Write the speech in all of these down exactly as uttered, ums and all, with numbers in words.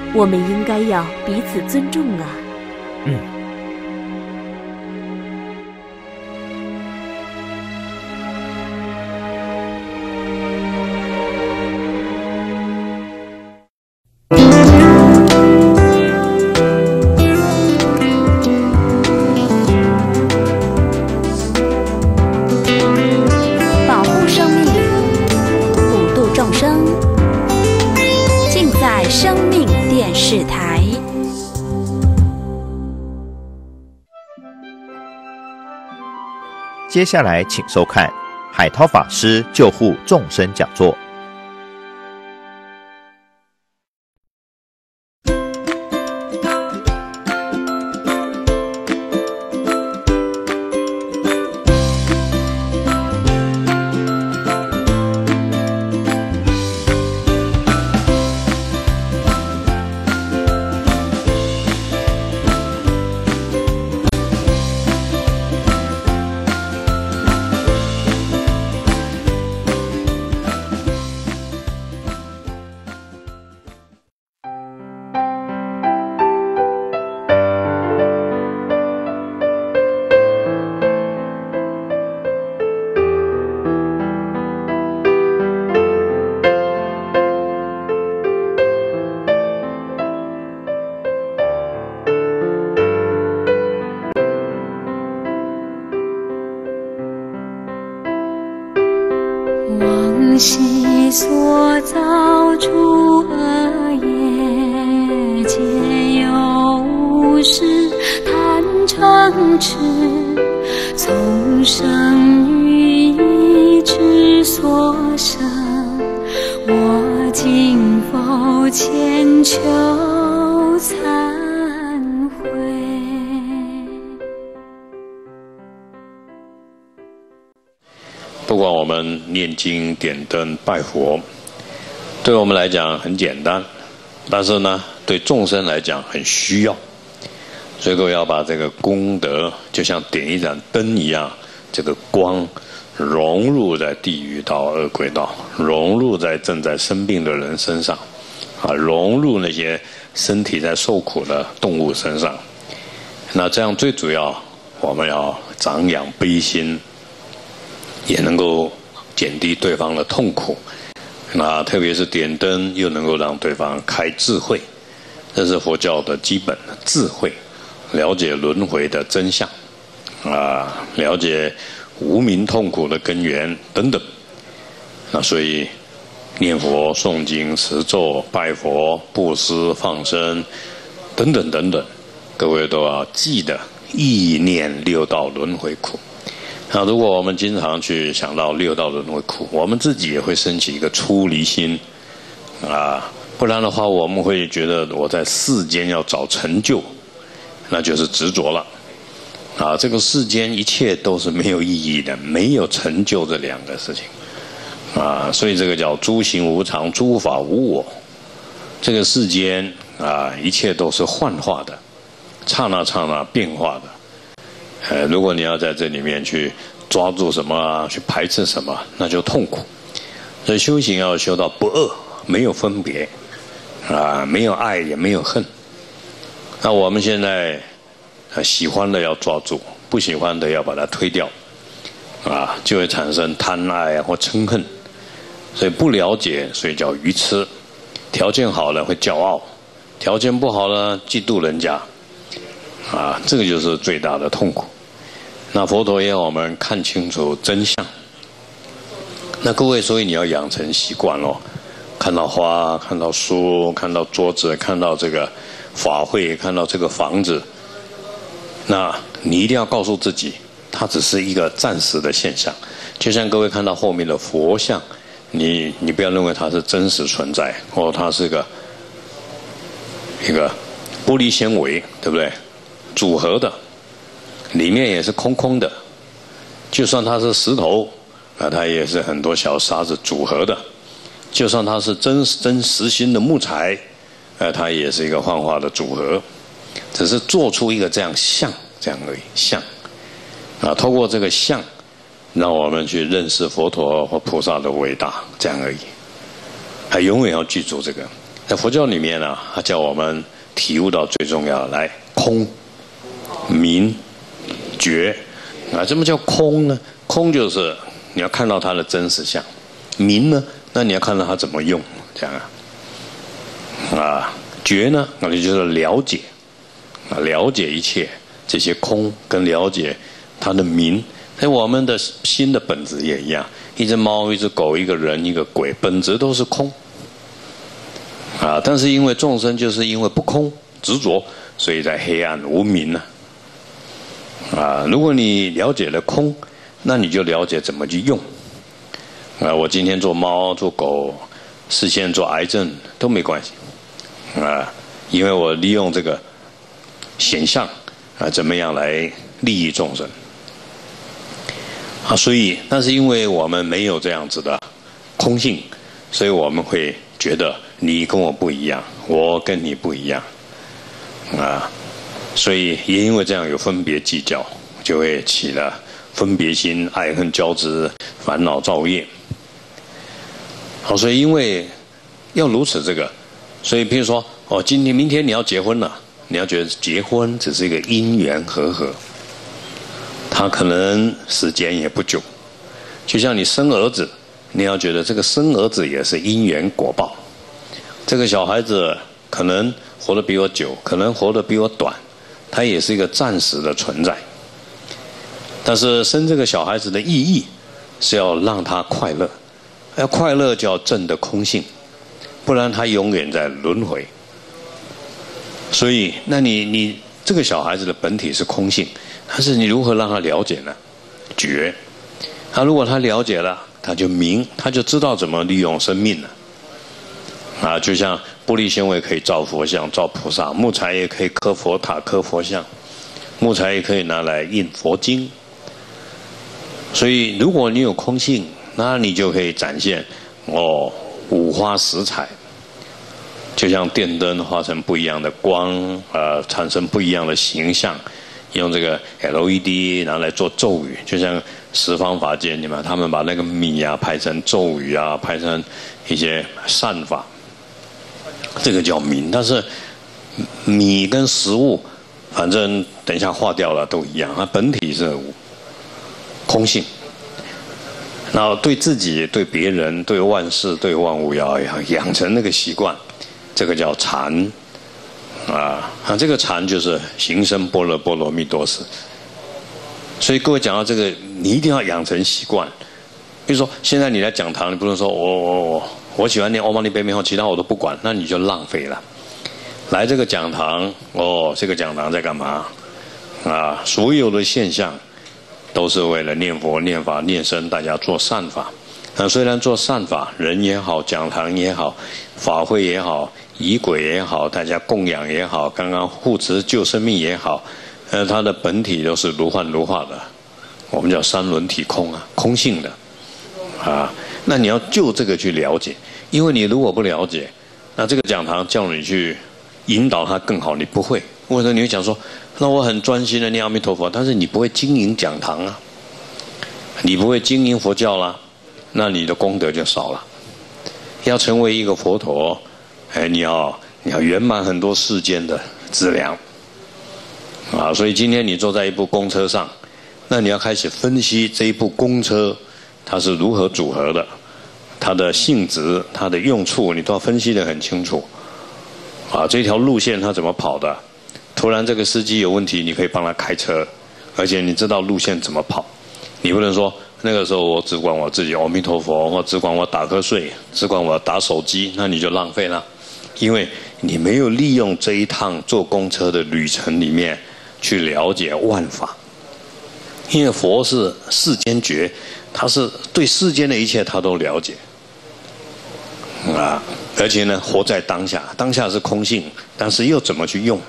我们应该要彼此尊重啊。 嗯。 保护生命，普度众生，尽在生命电视台。 接下来请收看海涛法师救护众生讲座。 往昔所造诸恶业，皆由无始贪嗔痴，从生于意之所生，我今否千秋忏悔。 不管我们念经、点灯、拜佛，对我们来讲很简单，但是呢，对众生来讲很需要。所以各位要把这个功德，就像点一盏灯一样，这个光融入在地狱道、恶鬼道，融入在正在生病的人身上，啊，融入那些身体在受苦的动物身上。那这样最主要，我们要长养悲心。也能够减低对方的痛苦，那特别是点灯又能够让对方开智慧，这是佛教的基本的智慧，了解轮回的真相，啊，了解无明痛苦的根源等等。那所以念佛、诵经、持咒、拜佛、布施、放生等等等等，各位都要记得意念六道轮回苦。那如果我们经常去想到六道轮回苦，我们自己也会升起一个出离心啊，不然的话我们会觉得我在世间要找成就，那就是执着了啊。这个世间一切都是没有意义的，没有成就这两个事情啊，所以这个叫诸行无常，诸法无我。这个世间啊，一切都是幻化的，刹那刹那变化的。呃，如果你要在这里面去抓住什么啊，去排斥什么，那就痛苦。所以修行要修到不恶，没有分别，啊，没有爱也没有恨。那我们现在呃喜欢的要抓住，不喜欢的要把它推掉，啊，就会产生贪爱或嗔恨。所以不了解，所以叫愚痴。条件好了会骄傲，条件不好了嫉妒人家，啊，这个就是最大的痛苦。那佛陀也让我们看清楚真相。那各位，所以你要养成习惯咯，看到花，看到书，看到桌子，看到这个法会，看到这个房子，那你一定要告诉自己，它只是一个暂时的现象。就像各位看到后面的佛像，你你不要认为它是真实存在，或它是个一个玻璃纤维，对不对？组合的，里面也是空空的。就算它是石头，那它也是很多小沙子组合的。就算它是真真实心的木材，呃，它也是一个幻化的组合，只是做出一个这样像这样而已，像啊，透过这个像，让我们去认识佛陀或菩萨的伟大，这样而已。还永远要记住这个。 在佛教里面呢、啊，它叫我们体悟到最重要的，来空、明、觉啊。什么叫空呢？空就是你要看到它的真实相，明呢，那你要看到它怎么用，这样啊。啊，觉呢，那你就是了解啊，了解一切这些空，跟了解它的明。所以我们的心的本质也一样，一只猫、一只狗、一个人、一个鬼，本质都是空啊。但是因为众生就是因为不空执着，所以在黑暗无明呢。啊，如果你了解了空，那你就了解怎么去用。啊，我今天做猫做狗，实现做癌症都没关系。啊，因为我利用这个显象啊，怎么样来利益众生。啊，所以，但是因为我们没有这样子的空性，所以我们会觉得你跟我不一样，我跟你不一样。啊，所以也因为这样有分别计较，就会起了分别心、爱恨交织、烦恼造业。好，所以因为要如此这个，所以譬如说，哦，今天、明天你要结婚了，你要觉得结婚只是一个因缘和合，它可能时间也不久。就像你生儿子，你要觉得这个生儿子也是因缘果报。这个小孩子可能活得比我久，可能活得比我短，他也是一个暂时的存在。但是生这个小孩子的意义是要让他快乐，要快乐就要证得空性，不然他永远在轮回。所以，那你你这个小孩子的本体是空性，但是你如何让他了解呢？觉。他如果他了解了，他就明，他就知道怎么利用生命了。啊，就像玻璃纤维可以造佛像、造菩萨，木材也可以刻佛塔、刻佛像，木材也可以拿来印佛经。所以，如果你有空性，那你就可以展现哦五花十彩，就像电灯化成不一样的光，呃，产生不一样的形象。用这个 L E D 拿来做咒语，就像十方法界，你们他们把那个米啊排成咒语啊，排成一些善法，这个叫明。但是米跟食物，反正等一下化掉了都一样，它本体是空性。然后对自己、对别人、对万事、对万物要养成那个习惯，这个叫禅。啊，啊，这个禅就是行深般若波罗蜜多时。所以各位讲到这个，你一定要养成习惯。比如说，现在你来讲堂，你不能说我我我我喜欢念唵嘛呢叭咪吽，其他我都不管，那你就浪费了。来这个讲堂，哦，这个讲堂在干嘛？啊，所有的现象都是为了念佛、念法、念僧，大家做善法。那虽然做善法，人也好，讲堂也好，法会也好，仪轨也好，大家供养也好，刚刚护持救生命也好，呃，它的本体都是如幻如化的，我们叫三轮体空啊，空性的，啊，那你要就这个去了解，因为你如果不了解，那这个讲堂叫你去引导它更好，你不会，或者你会讲说，那我很专心的念阿弥陀佛，但是你不会经营讲堂啊，你不会经营佛教啦，那你的功德就少了。要成为一个佛陀，哎，你要你要圆满很多世间的资粮，啊，所以今天你坐在一部公车上，那你要开始分析这一部公车它是如何组合的，它的性质、它的用处，你都要分析得很清楚。啊，这条路线它怎么跑的？突然这个司机有问题，你可以帮他开车，而且你知道路线怎么跑，你不能说。那个时候我只管我自己，阿弥陀佛，我只管我打瞌睡，只管我打手机，那你就浪费了，因为你没有利用这一趟坐公车的旅程里面去了解万法。因为佛是世间觉，他是对世间的一切他都了解啊，而且呢，活在当下，当下是空性，但是又怎么去用？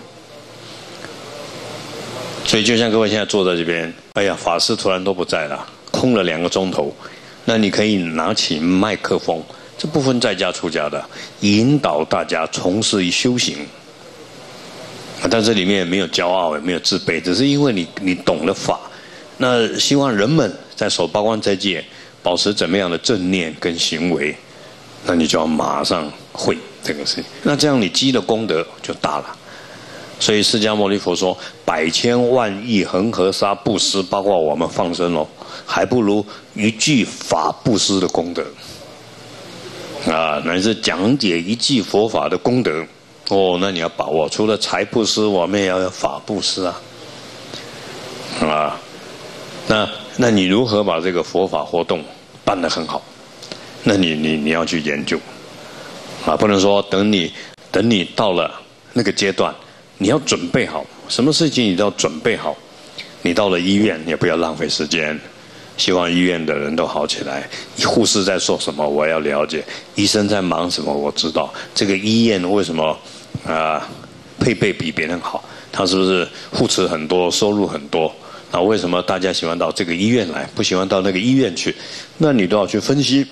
所以就像各位现在坐在这边，哎呀，法师突然都不在了。空了两个钟头，那你可以拿起麦克风，这部分在家出家的，引导大家从事修行。但这里面没有骄傲，也没有自卑，只是因为你你懂了法，那希望人们在守八关斋戒，保持怎么样的正念跟行为，那你就要马上会。 这个事情。那这样你积的功德就大了。所以释迦牟尼佛说，百千万亿恒河沙布施，包括我们放生哦，还不如一句法布施的功德啊，乃至讲解一句佛法的功德哦，那你要把握。除了财布施，我们也要有法布施啊，啊，那那你如何把这个佛法活动办得很好？那你你你要去研究啊，不能说等你等你到了那个阶段。你要准备好，什么事情你都要准备好。你到了医院也不要浪费时间，希望医院的人都好起来。护士在说什么我要了解，医生在忙什么我知道。这个医院为什么啊、呃、配备比别人好？他是不是护持很多，收入很多？那为什么大家喜欢到这个医院来，不喜欢到那个医院去？那你都要去分析。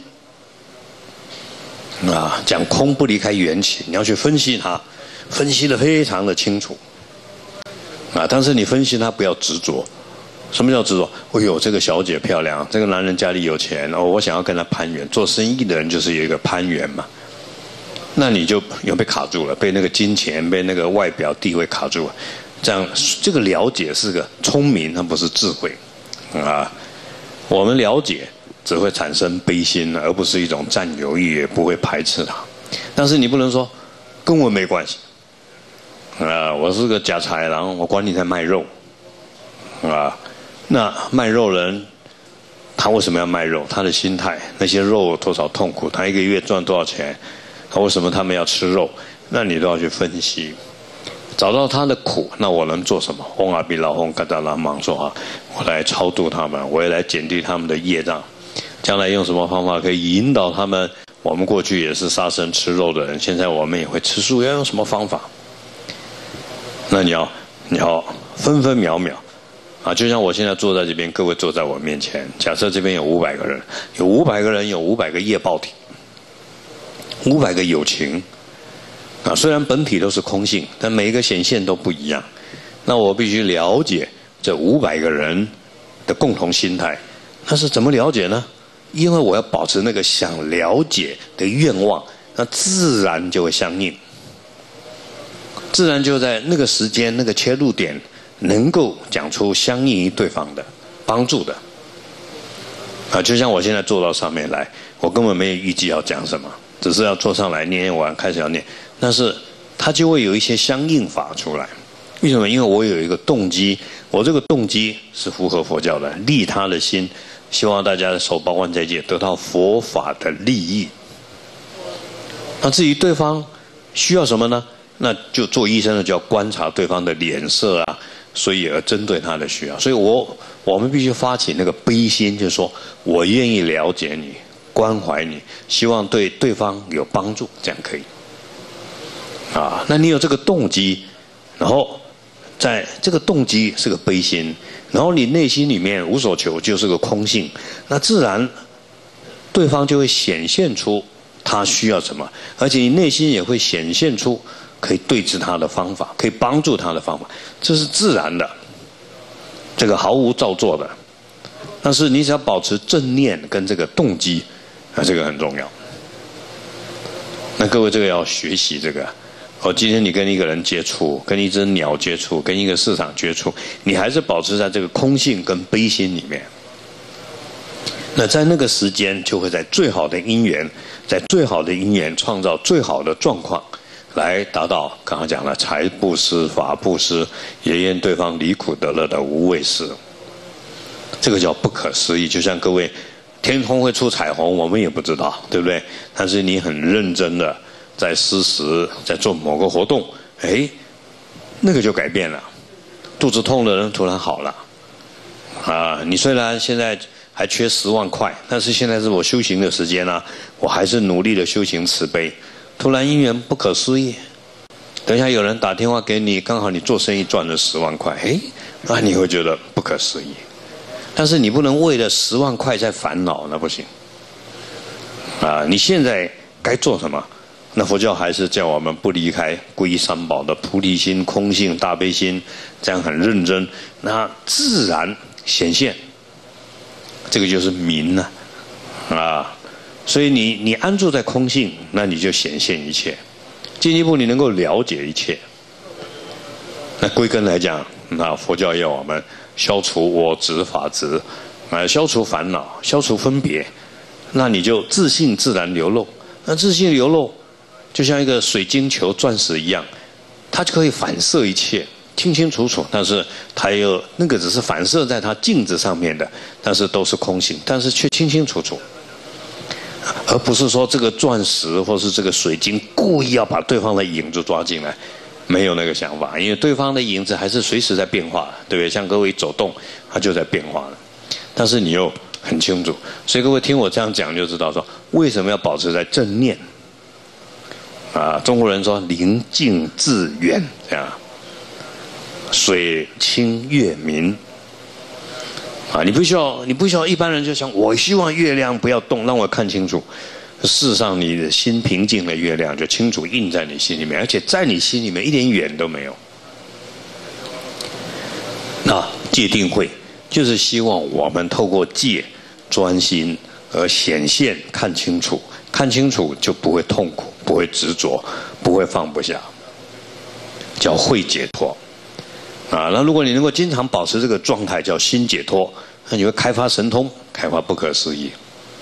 啊，讲空不离开缘起，你要去分析它。分析得非常的清楚，啊！但是你分析他不要执着。什么叫执着？哎呦，这个小姐漂亮，这个男人家里有钱，哦，我想要跟他攀缘。做生意的人就是有一个攀缘嘛，那你就有被卡住了，被那个金钱、被那个外表地位卡住了。这样，这个了解是个聪明，它不是智慧，啊！我们了解只会产生悲心，而不是一种占有欲，也不会排斥它。但是你不能说跟我没关系。啊，我是个假豺狼，我管你在卖肉，啊，那卖肉人，他为什么要卖肉？他的心态，那些肉有多少痛苦？他一个月赚多少钱？他为什么他们要吃肉？那你都要去分析，找到他的苦，那我能做什么？嗡阿比老吽嘎达拉芒说啊，我来超度他们，我也来减低他们的业障，将来用什么方法可以引导他们？我们过去也是杀生吃肉的人，现在我们也会吃素，要用什么方法？那你要你要分分秒秒啊，就像我现在坐在这边，各位坐在我面前，假设这边有五百个人，有五百个人有五百个业报体，五百个有情啊，虽然本体都是空性，但每一个显现都不一样。那我必须了解这五百个人的共同心态，那是怎么了解呢？因为我要保持那个想了解的愿望，那自然就会相应。自然就在那个时间、那个切入点，能够讲出相应于对方的帮助的啊，就像我现在坐到上面来，我根本没有预计要讲什么，只是要坐上来念念完，开始要念，但是它就会有一些相应法出来。为什么？因为我有一个动机，我这个动机是符合佛教的，利他的心，希望大家守八关斋戒，得到佛法的利益。那至于对方需要什么呢？那就做医生的就要观察对方的脸色啊，所以而针对他的需要。所以我我们必须发起那个悲心，就是说我愿意了解你，关怀你，希望对对方有帮助，这样可以。啊，那你有这个动机，然后在这个动机是个悲心，然后你内心里面无所求，就是个空性，那自然对方就会显现出他需要什么，而且你内心也会显现出可以对治他的方法，可以帮助他的方法，这是自然的，这个毫无造作的。但是你只要保持正念跟这个动机，啊，这个很重要。那各位这个要学习这个。哦，今天你跟一个人接触，跟一只鸟接触，跟一个市场接触，你还是保持在这个空性跟悲心里面。那在那个时间，就会在最好的因缘，在最好的因缘创造最好的状况。来达到刚刚讲了财布施、法布施，也愿对方离苦得乐的无畏施。这个叫不可思议。就像各位，天空会出彩虹，我们也不知道，对不对？但是你很认真的在施食，在做某个活动，哎，那个就改变了。肚子痛的人突然好了。啊，你虽然现在还缺十万块，但是现在是我修行的时间啊，我还是努力的修行慈悲。突然因缘不可思议，等一下有人打电话给你，刚好你做生意赚了十万块，哎，那你会觉得不可思议。但是你不能为了十万块在烦恼，那不行。啊，你现在该做什么？那佛教还是叫我们不离开皈依三宝的菩提心、空性、大悲心，这样很认真，那自然显现。这个就是明啊，啊。所以你你安住在空性，那你就显现一切。 进一步你能够了解一切。那归根来讲，那佛教要我们消除我执法执，啊，消除烦恼，消除分别，那你就自信自然流露。那自信流露，就像一个水晶球、钻石一样，它就可以反射一切，清清楚楚。但是它又那个只是反射在它镜子上面的，但是都是空性，但是却清清楚楚。而不是说这个钻石或是这个水晶故意要把对方的影子抓进来，没有那个想法，因为对方的影子还是随时在变化，对不对？像各位走动，它就在变化了。但是你又很清楚，所以各位听我这样讲就知道说，为什么要保持在正念啊？中国人说宁静致远，这样水清月明啊，你不需要，你不需要一般人就想，我希望月亮不要动，让我看清楚。事实上，你的心平静的月亮就清楚印在你心里面，而且在你心里面一点远都没有。那戒定慧就是希望我们透过戒专心而显现看清楚，看清楚就不会痛苦，不会执着，不会放不下，叫慧解脱。啊，那如果你能够经常保持这个状态，叫心解脱，那你会开发神通，开发不可思议。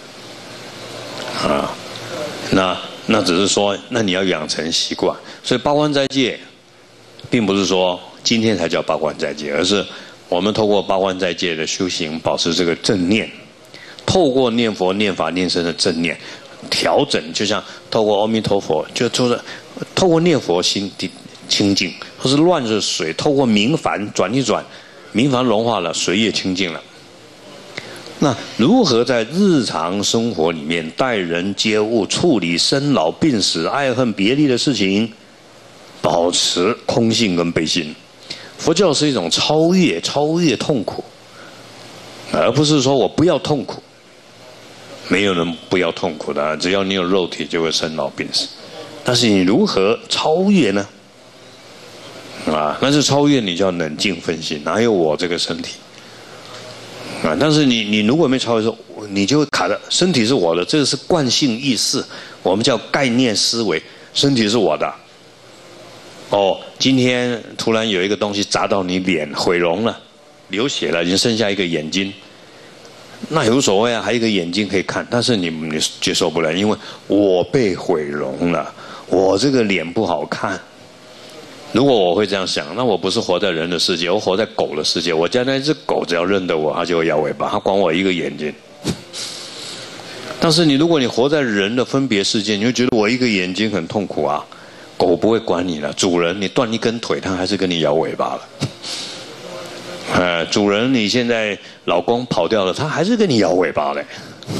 啊，那那只是说，那你要养成习惯。所以八关斋戒，并不是说今天才叫八关斋戒，而是我们透过八关斋戒的修行，保持这个正念，透过念佛、念法、念僧的正念，调整，就像透过阿弥陀佛，就就是透过念佛心地清净，或是乱着水，透过明矾转一转，明矾融化了，水也清净了。那如何在日常生活里面待人接物、处理生老病死、爱恨别离的事情，保持空性跟悲心？佛教是一种超越，超越痛苦，而不是说我不要痛苦。没有人不要痛苦的，只要你有肉体，就会生老病死。但是你如何超越呢？啊，但是超越你就要冷静分析，哪有我这个身体？啊，但是你你如果没超越，说你就会卡的，身体是我的，这个是惯性意识，我们叫概念思维，身体是我的。哦，今天突然有一个东西砸到你脸，毁容了，流血了，已经剩下一个眼睛，那也无所谓啊，还有一个眼睛可以看，但是你你接受不了，因为我被毁容了，我这个脸不好看。如果我会这样想，那我不是活在人的世界，我活在狗的世界。我家那只狗只要认得我，它就会摇尾巴，它管我一个眼睛。但是你如果你活在人的分别世界，你会觉得我一个眼睛很痛苦啊。狗不会管你了，主人你断一根腿，它还是跟你摇尾巴了。呃，主人你现在老公跑掉了，它还是跟你摇尾巴嘞。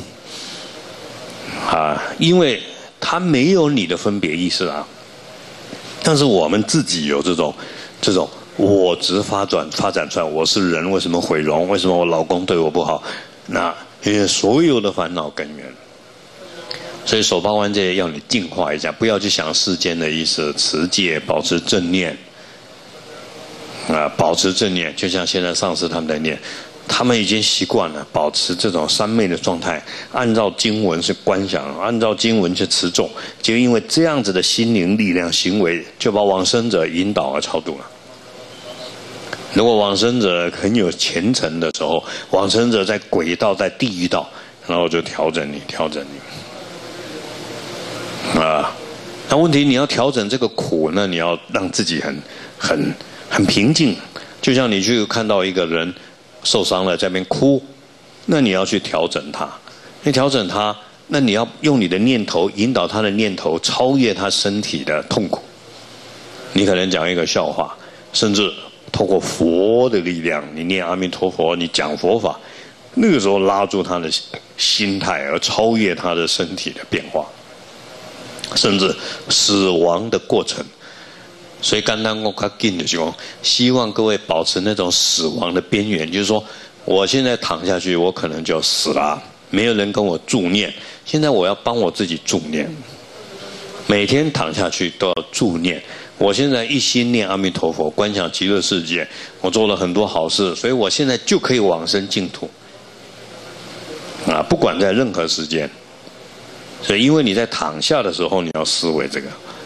啊，因为它没有你的分别意识啊。但是我们自己有这种这种我执发展发展出来，我是人，为什么毁容？为什么我老公对我不好？那因为所有的烦恼根源。所以守八关戒要你净化一下，不要去想世间的意思，持戒，保持正念。啊，保持正念，就像现在上师他们在念，他们已经习惯了保持这种三昧的状态，按照经文是观想，按照经文去持咒，就因为这样子的心灵力量行为，就把往生者引导而超度了。如果往生者很有虔诚的时候，往生者在鬼道、在地狱道，然后就调整你，调整你。啊，那问题你要调整这个苦呢，你要让自己很很很平静。就像你去看到一个人受伤了在那边哭，那你要去调整他，你调整他，那你要用你的念头引导他的念头超越他身体的痛苦。你可能讲一个笑话，甚至透过佛的力量，你念阿弥陀佛，你讲佛法，那个时候拉住他的心态，而超越他的身体的变化，甚至死亡的过程。所以刚刚我较紧的是说，希望各位保持那种死亡的边缘，就是说，我现在躺下去，我可能就死了，没有人跟我助念，现在我要帮我自己助念，每天躺下去都要助念。我现在一心念阿弥陀佛，观想极乐世界，我做了很多好事，所以我现在就可以往生净土。啊，不管在任何时间。所以因为你在躺下的时候，你要思维这个，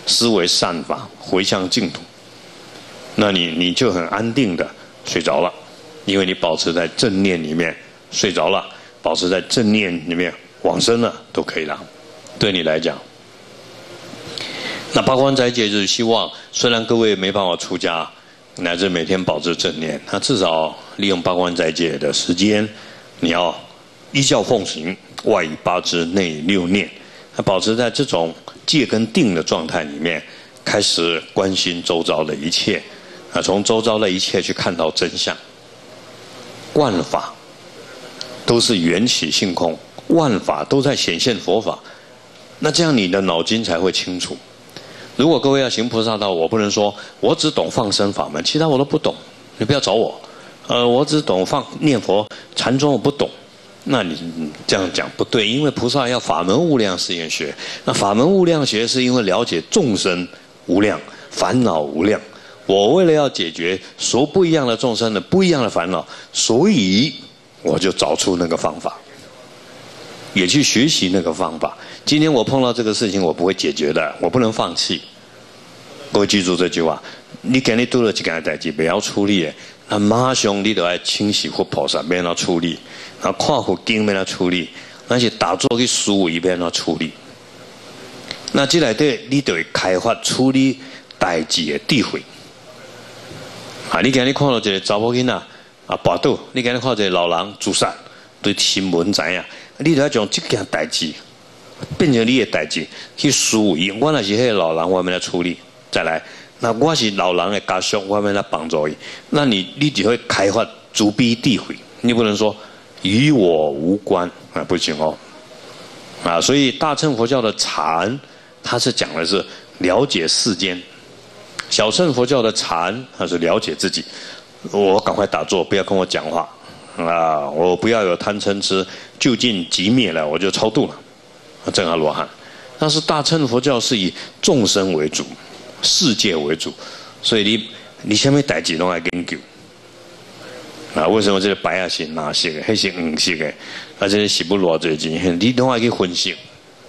思维善法，回向净土，那你你就很安定的睡着了，因为你保持在正念里面睡着了，保持在正念里面往生了都可以了，对你来讲。那八关斋戒就是希望，虽然各位没办法出家，乃至每天保持正念，那至少利用八关斋戒的时间，你要依教奉行，外以八支，内以六念，那保持在这种戒跟定的状态里面，开始关心周遭的一切，啊，从周遭的一切去看到真相。万法都是缘起性空，万法都在显现佛法，那这样你的脑筋才会清楚。如果各位要行菩萨道，我不能说我只懂放生法门，其他我都不懂，你不要找我。呃，我只懂放念佛禅宗，我不懂。那你这样讲不对，因为菩萨要法门无量誓愿学，那法门无量学是因为了解众生无量，烦恼无量。我为了要解决所不一样的众生的不一样的烦恼，所以我就找出那个方法，也去学习那个方法。今天我碰到这个事情，我不会解决的，我不能放弃。各位记住这句话：你今日拄了一件代志，不要处理的，那马上你就要清洗佛菩萨，免要处理；然后看佛经，免要处理；那些打坐去思维，免要处理。那这内底你就会开发处理代志的智慧。啊！你今日看到一个查某囡仔啊跋倒，你今日看到一个老人自杀，对新闻知影，你就要将这件代志变成你的代志去思维。我若是迄个老人，我要来处理。再来，那我是老人的家属，我要来帮助伊。那你你就会开发慈悲智慧。你不能说与我无关啊，不行哦。啊，所以大乘佛教的禅，它是讲的是了解世间。小乘佛教的禅，它是了解自己。我赶快打坐，不要跟我讲话啊！我不要有贪嗔痴，就近即灭了，我就超度了，证阿罗汉。但是大乘佛教是以众生为主，世界为主，所以你你什么代志拢来研究啊？为什么这个白啊是哪色的，黑是黄色的，啊这个是不偌济钱，你拢要去分析，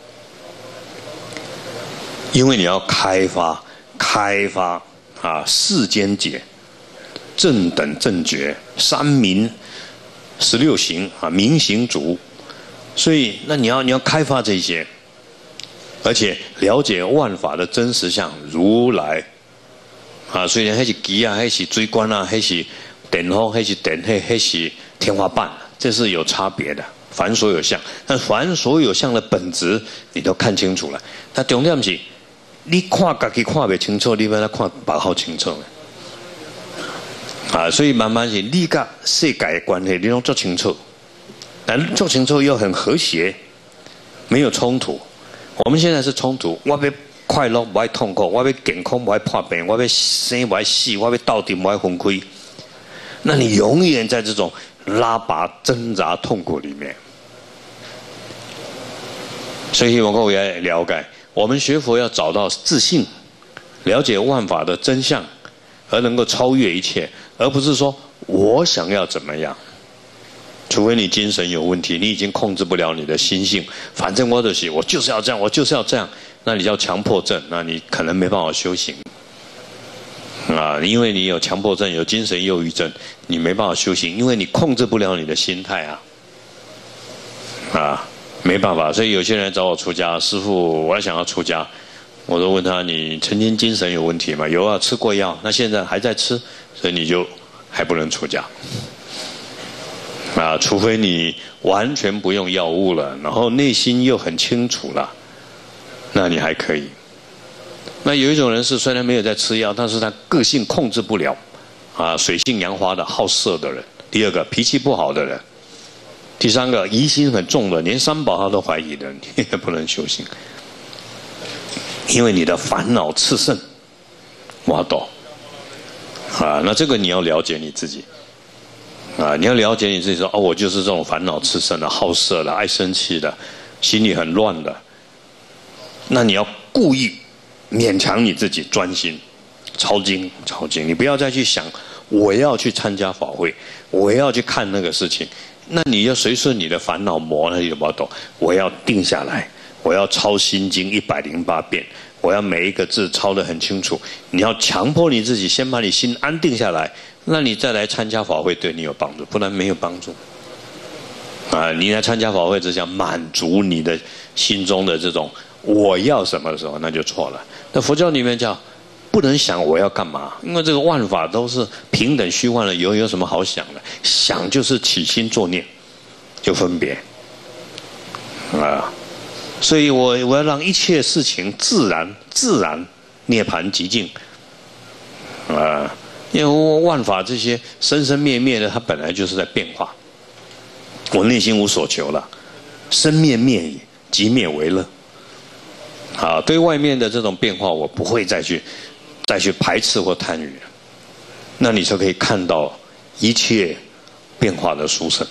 因为你要开发。开发啊，世间解、正等正觉、三明、十六行啊，明行足。所以，那你要你要开发这些，而且了解万法的真实相，如来啊，虽然那是机啊，那是水管啊，那是电风，那是电，那那是天花板，这是有差别的。凡所有相，但凡所有相的本质，你都看清楚了。那重点是。你看自己看不清楚，你要来看别人清楚啊！所以慢慢是你跟世界的关系，你都做清楚，但做清楚又很和谐，没有冲突。我们现在是冲突，我要快乐，不爱痛苦；我要健康，不爱破病；我要生，不爱死；我要到底，不爱分开。那你永远在这种拉拔、挣扎、痛苦里面。所以希望各位要了解。我们学佛要找到自信，了解万法的真相，而能够超越一切，而不是说我想要怎么样。除非你精神有问题，你已经控制不了你的心性，反正我就是我就是要这样，我就是要这样，那你叫强迫症，那你可能没办法修行啊，因为你有强迫症，有精神忧郁症，你没办法修行，因为你控制不了你的心态啊，啊。没办法，所以有些人找我出家，师父，我想要出家，我都问他，你曾经精神有问题吗？有啊，吃过药，那现在还在吃，所以你就还不能出家。啊，除非你完全不用药物了，然后内心又很清楚了，那你还可以。那有一种人是虽然没有在吃药，但是他个性控制不了，啊，水性杨花的好色的人，第二个脾气不好的人。第三个疑心很重的，连三宝他都怀疑的，你也不能修行，因为你的烦恼炽盛，我懂啊。那这个你要了解你自己啊，你要了解你自己说哦，我就是这种烦恼炽盛的、好色的、爱生气的、心里很乱的。那你要故意勉强你自己专心抄经，抄经，你不要再去想我要去参加法会，我要去看那个事情。那你要随顺你的烦恼魔，那你有没有懂？我要定下来，我要抄心经一百零八遍， 我要每一个字抄得很清楚。你要强迫你自己，先把你心安定下来，那你再来参加法会对你有帮助，不然没有帮助。啊，你来参加法会只想满足你的心中的这种我要什么的时候，那就错了。那佛教里面叫不能想我要干嘛，因为这个万法都是平等虚幻的，有有什么好想的？想就是起心作念，就分别啊。所以我我要让一切事情自然自然涅槃寂静啊，因为万法这些生生灭灭的，它本来就是在变化。我内心无所求了，生灭灭矣，即灭为乐。啊，对外面的这种变化，我不会再去再去排斥或贪欲，那你就可以看到一切变化的殊胜。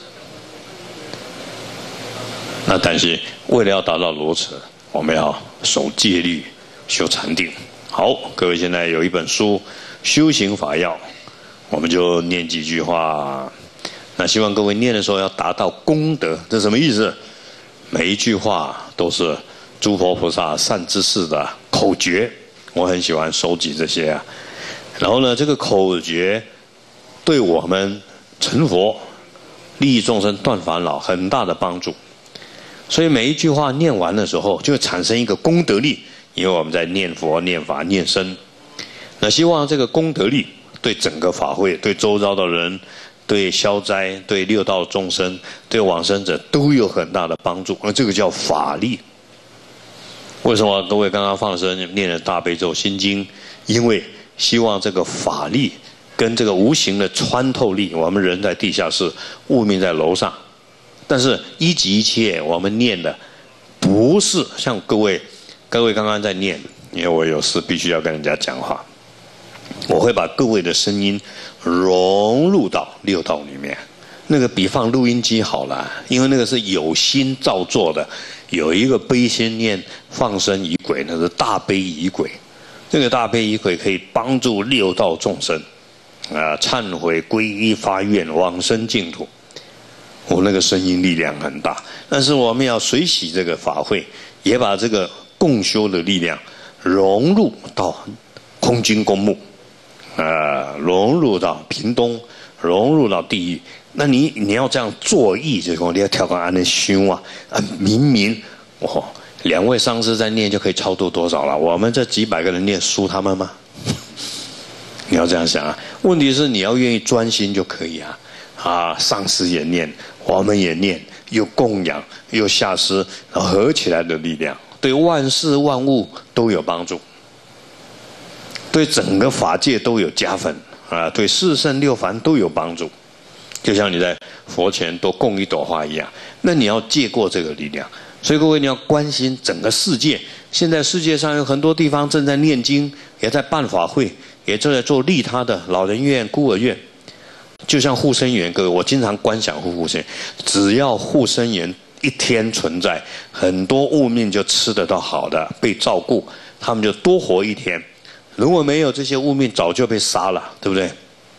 那但是为了要达到如此，我们要守戒律、修禅定。好，各位现在有一本书《修行法要》，我们就念几句话。那希望各位念的时候要达到功德，这什么意思？每一句话都是诸佛菩萨善知识的口诀，我很喜欢收集这些啊。然后呢，这个口诀对我们成佛、利益众生、断烦恼很大的帮助。所以每一句话念完的时候，就会产生一个功德力，因为我们在念佛、念法、念僧。那希望这个功德力对整个法会、对周遭的人、对消灾、对六道众生、对往生者都有很大的帮助。而这个叫法力。为什么各位刚刚放生念了大悲咒心经？因为希望这个法力跟这个无形的穿透力，我们人在地下室，物命在楼上。但是一即一切，我们念的不是像各位，各位刚刚在念，因为我有事必须要跟人家讲话，我会把各位的声音融入到六道里面。那个比放录音机好了，因为那个是有心造作的，有一个悲心念放生仪轨，那是大悲仪轨。这个大悲仪轨可以帮助六道众生啊，忏悔皈依发愿往生净土。我、哦、那个声音力量很大，但是我们要随喜这个法会，也把这个共修的力量融入到空军公墓，啊、呃，融入到屏东，融入到地狱。那你你要这样作意，就说你要跳个安的修啊，啊，明明哦，两位上师在念就可以超度多少了？我们这几百个人念输他们吗？你要这样想啊。问题是你要愿意专心就可以啊。啊，上师也念，我们也念，又供养，又下施，然后合起来的力量，对万事万物都有帮助，对整个法界都有加分啊，对四圣六凡都有帮助。就像你在佛前多供一朵花一样，那你要借过这个力量。所以各位，你要关心整个世界。现在世界上有很多地方正在念经，也在办法会，也正在做利他的老人院、孤儿院。就像护生园，各位，我经常观想护护生园，只要护生园一天存在，很多物命就吃得到好的，被照顾，他们就多活一天。如果没有这些物命，早就被杀了，对不对？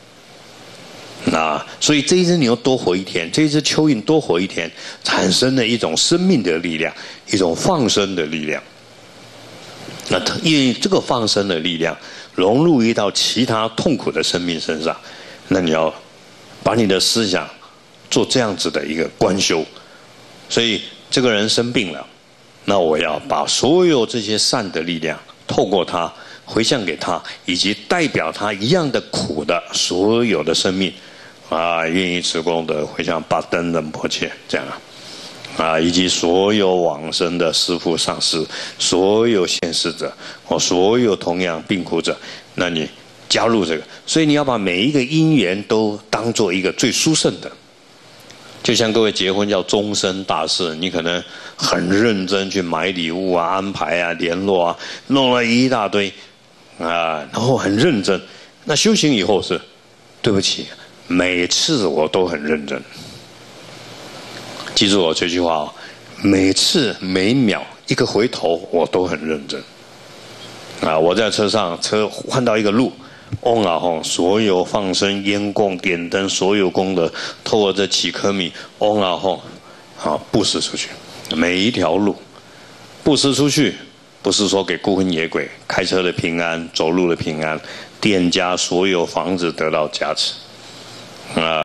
那所以这一只牛多活一天，这一只蚯蚓多活一天，产生了一种生命的力量，一种放生的力量。那因为这个放生的力量融入于到其他痛苦的生命身上，那你要把你的思想做这样子的一个观修。所以这个人生病了，那我要把所有这些善的力量透过他回向给他，以及代表他一样的苦的所有的生命啊，愿意持功德回向巴登仁波切这样啊，以及所有往生的师父上师，所有现世者或所有同样病苦者，那你加入这个。所以你要把每一个因缘都当做一个最殊胜的。就像各位结婚叫终身大事，你可能很认真去买礼物啊、安排啊、联络啊，弄了一大堆啊，然后很认真。那修行以后是，对不起，每次我都很认真。记住我这句话哦，每次每秒一个回头我都很认真。啊，我在车上，车换到一个路。嗡啊吽，所有放生、烟供、点灯，所有功德，透过这几颗米，嗡啊吽，啊，布施出去，每一条路，布施出去，不不是说给孤魂野鬼开车的平安、走路的平安，店家所有房子得到加持啊。